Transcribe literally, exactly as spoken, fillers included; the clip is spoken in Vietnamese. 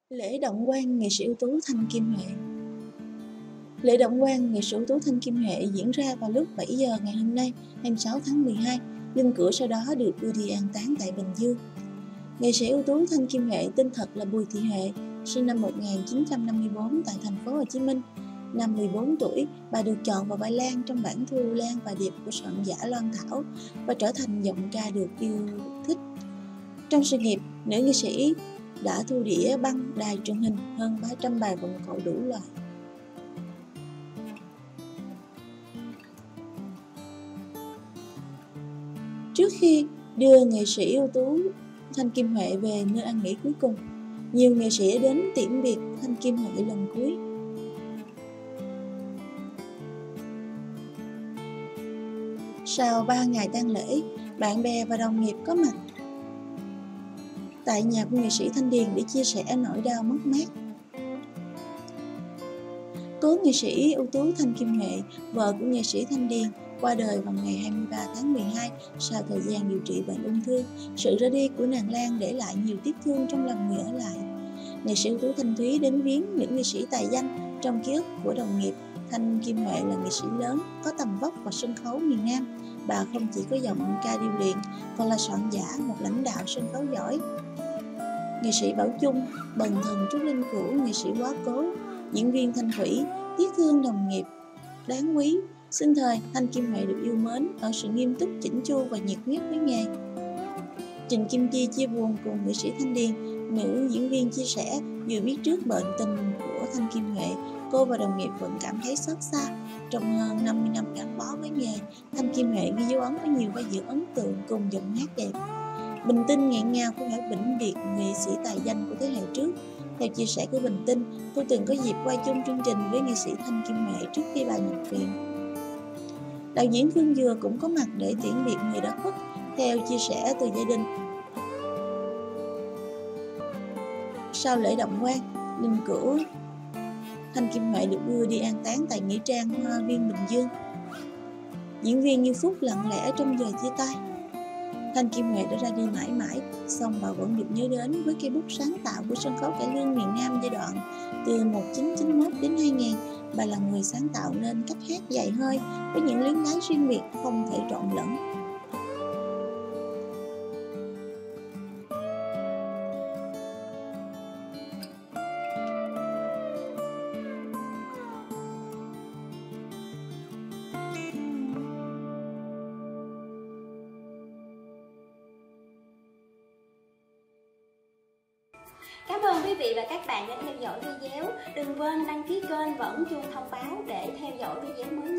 Lễ động quan nghệ sĩ ưu tú Thanh Kim Huệ. Lễ động quan nghệ sĩ ưu tú Thanh Kim Huệ diễn ra vào lúc bảy giờ ngày hôm nay, hai mươi sáu tháng mười hai. Linh cữu sau đó được đưa đi an táng tại Bình Dương. Nghệ sĩ ưu tú Thanh Kim Huệ tên thật là Bùi Thị Huệ, sinh năm một nghìn chín trăm năm mươi tư tại thành phố Hồ Chí Minh. Năm mười bốn tuổi, bà được chọn vào vai Lan trong bản thu Lan và Điệp của soạn giả Loan Thảo và trở thành giọng ca được yêu thích. Trong sự nghiệp, nữ nghệ sĩ đã thu đĩa băng đài truyền hình hơn ba trăm bài vọng cổ đủ loại. Trước khi đưa nghệ sĩ ưu tú Thanh Kim Huệ về nơi an nghỉ cuối cùng, nhiều nghệ sĩ đến tiễn biệt Thanh Kim Huệ lần cuối. Sau ba ngày tang lễ, bạn bè và đồng nghiệp có mặt tại nhà của nghệ sĩ Thanh Điền để chia sẻ nỗi đau mất mát. Cố nghệ sĩ ưu tú Thanh Kim Huệ, vợ của nghệ sĩ Thanh Điền, qua đời vào ngày hai mươi ba tháng mười hai sau thời gian điều trị bệnh ung thư. Sự ra đi của nàng Lan để lại nhiều tiếc thương trong lòng người ở lại. Nghệ sĩ ưu tú Thanh Thúy đến viếng những nghệ sĩ tài danh trong ký ức của đồng nghiệp. Thanh Kim Huệ là nghệ sĩ lớn, có tầm vóc và sân khấu miền Nam. Bà không chỉ có giọng ca điêu luyện, còn là soạn giả, một lãnh đạo sân khấu giỏi. Nghệ sĩ Bảo Chung, bần thần Trúc Linh Cữu, nghệ sĩ Quá Cố, diễn viên Thanh Thủy, tiếc thương đồng nghiệp đáng quý. Sinh thời, Thanh Kim Huệ được yêu mến ở sự nghiêm túc, chỉnh chu và nhiệt huyết với nghề. Trịnh Kim Chi chia buồn cùng nghệ sĩ Thanh Điền. Nữ diễn viên chia sẻ, dù biết trước bệnh tình của Thanh Kim Huệ, cô và đồng nghiệp vẫn cảm thấy xót xa. Trong hơn năm mươi năm gắn bó với nghề, Thanh Kim Huệ ghi dấu ấn với nhiều vai diễn ấn tượng cùng giọng hát đẹp. Bình Tinh nghẹn ngào không phải vĩnh biệt nghệ sĩ tài danh của thế hệ trước. Theo chia sẻ của Bình Tinh, cô từng có dịp quay chung chương trình với nghệ sĩ Thanh Kim Huệ trước khi bà nhập viện. Đạo diễn Phương Dừa cũng có mặt để tiễn biệt người đã khuất. Theo chia sẻ từ gia đình, sau lễ động quan, linh cữu Thanh Kim Huệ được đưa đi an táng tại nghĩa trang Hoa Viên Bình Dương. Diễn viên Như Phúc lặng lẽ trong giờ chia tay. Thanh Kim Huệ đã ra đi mãi mãi, song bà vẫn được nhớ đến với cây bút sáng tạo của sân khấu cải lương miền Nam giai đoạn từ một nghìn chín trăm chín mươi mốt đến hai nghìn. Bà là người sáng tạo nên cách hát dài hơi với những luyến lái riêng biệt không thể trộn lẫn. Cảm ơn quý vị và các bạn đã theo dõi video. Đừng quên đăng ký kênh và ấn chuông thông báo để theo dõi video mới nhất.